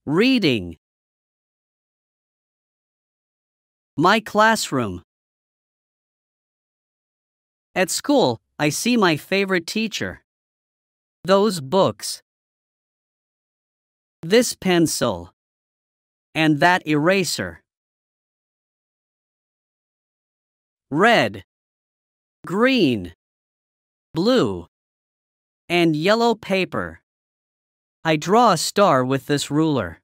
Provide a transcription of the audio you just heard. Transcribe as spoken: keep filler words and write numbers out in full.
Reading. My classroom. At school, I see my favorite teacher. Those books. This pencil. And that eraser. Red, green, blue, and yellow paper. I draw a star with this ruler.